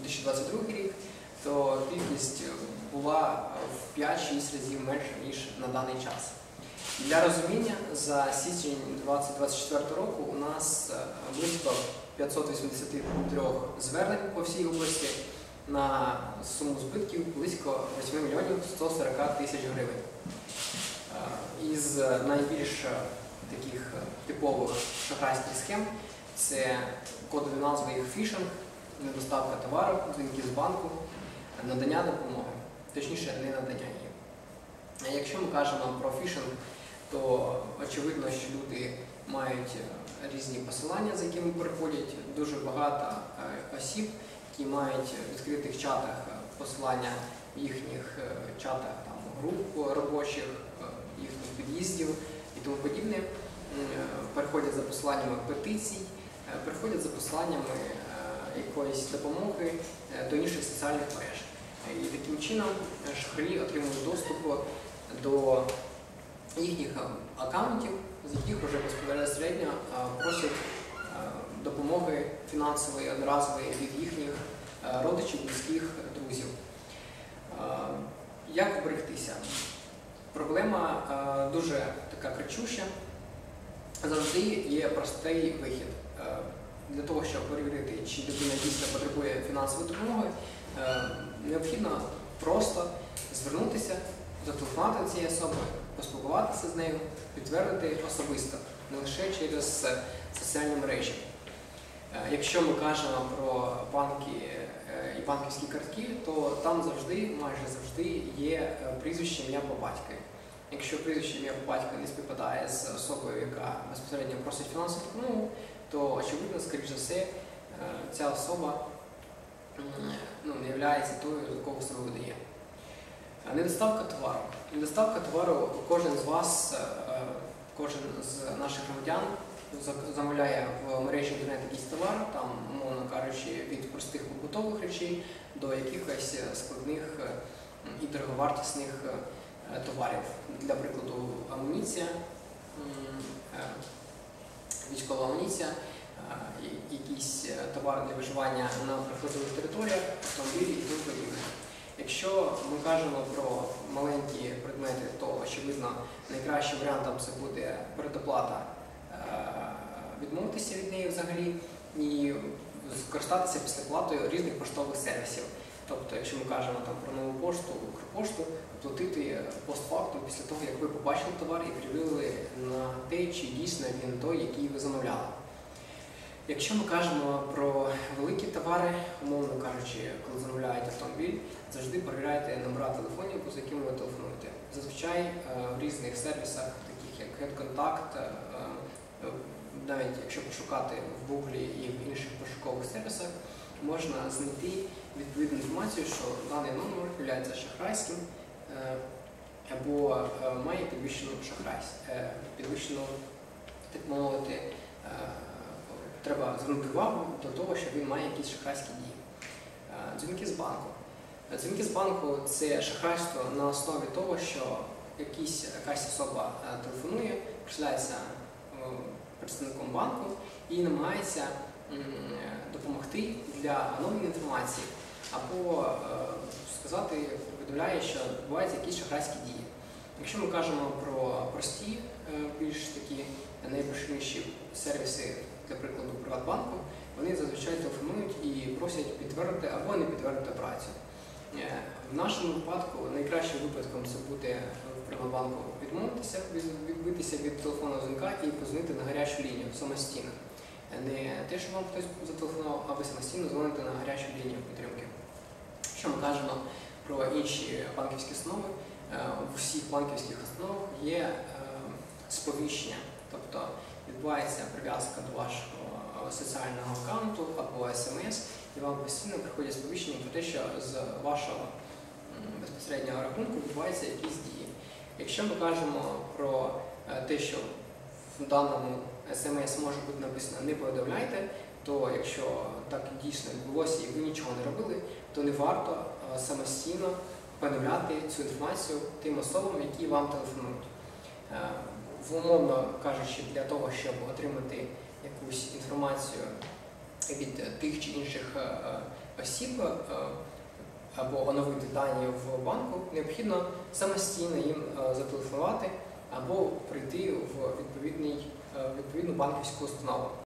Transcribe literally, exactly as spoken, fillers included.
тисячі двадцять другий рік, то кількість була в п'ять-шість разів менша, ніж на даний час. Для розуміння, за січень дві тисячі двадцять четвертого року у нас близько п'ятсот вісімдесят три звернень по всій області на суму збитків близько восьми мільйонів сто сорок тисяч гривень. Із найбільш таких типових шахрайських схем це кодові назви їх фішинг, недоставка товару, дзвінки з банку, надання допомоги, точніше не надання її. Якщо ми кажемо про фішинг, то очевидно, що люди мають різні посилання, за якими переходять. Дуже багато осіб, які мають в відкритих чатах посилання в їхніх чатах там, груп робочих, їхніх під'їздів і тому подібне, переходять за посиланнями петицій, переходять за посиланнями якоїсь допомоги до інших соціальних мереж. І таким чином шахраї отримують доступ до їхніх аккаунтів, з яких вже безпосередньо просять допомоги фінансової, одноразової від їхніх родичів, близьких, друзів. Як вберегтися? Проблема дуже така кричуща. Завжди є простий вихід. Для того, щоб перевірити, чи людина дійсно потребує фінансової допомоги, необхідно просто звернутися, зателефонувати до цієї особи, поспілкуватися з нею, підтвердити особисто, не лише через соціальні мережі. Якщо ми кажемо про банки і банківські картки, то там завжди, майже завжди є прізвище, ім'я по батькові. Якщо прізвище, ім'я по батькові не співпадає з особою, яка безпосередньо просить фінансову допомогу, то, очевидно, скоріш за все, ця особа ну, не є тою, за кого себе видає. Недоставка товару. Недоставка товару кожен з вас, кожен з наших громадян замовляє в мережі інтернет якийсь товар, там, умовно кажучи, від простих побутових речей до якихось складних і дороговартісних товарів. Для прикладу, амуніція, військова амуніція, якісь товари для виживання на прифронтових територіях, автомобілі і тому подібне. Якщо ми кажемо про маленькі предмети, то, очевидно, найкращим варіантом це буде передоплата, відмовитися від неї взагалі і скористатися післяплатою різних поштових сервісів. Тобто, якщо ми кажемо там, про нову пошту, Укрпошту, платити постфактум після того, як ви побачили товар і перевірили на те, чи дійсно він той, який ви замовляли. Якщо ми кажемо про великі товари, умовно кажучи, коли замовляєте автомобіль, завжди перевіряйте номера телефонів, за якими ви телефонуєте. Зазвичай в різних сервісах, таких як HeadContact, навіть якщо пошукати в Google і в інших пошукових сервісах, можна знайти відповідну інформацію, що даний номер є шахрайським або має підвищену шахрайську, підвищену, так мовити, треба звернути увагу до того, що він має якісь шахрайські дії. Дзвінки з банку. Дзвінки з банку – це шахрайство на основі того, що якісь, якась особа телефонує, присляється представником банку і намагається допомогти для оновлення інформації або сказати, повідомляє, що відбуваються якісь шахрайські дії. Якщо ми кажемо про прості, більш такі найпоширеніші сервіси, для прикладу, Приватбанку, вони зазвичай телефонують і просять підтвердити або не підтвердити операцію. В нашому випадку найкращим випадком це буде в Приватбанку відмовитися, відбитися від телефонного дзвінка і позвонити на гарячу лінію самостійно. Не те, що вам хтось зателефонував, а ви самостійно дзвоните на гарячу лінію підтримки. Якщо ми кажемо про інші банківські установи, в усіх банківських установах є сповіщення, тобто відбувається прив'язка до вашого соціального аккаунту або смс, і вам постійно приходять сповіщення про те, що з вашого безпосереднього рахунку відбуваються якісь дії. Якщо ми кажемо про те, що в даному смс може бути написано «не повідомляйте», то якщо так дійсно відбулося і ви нічого не робили, то не варто самостійно повідомляти цю інформацію тим особам, які вам телефонують. Умовно кажучи, для того, щоб отримати якусь інформацію від тих чи інших осіб або оновити дані в банку, необхідно самостійно їм зателефонувати або прийти в відповідний, відповідну банківську установу.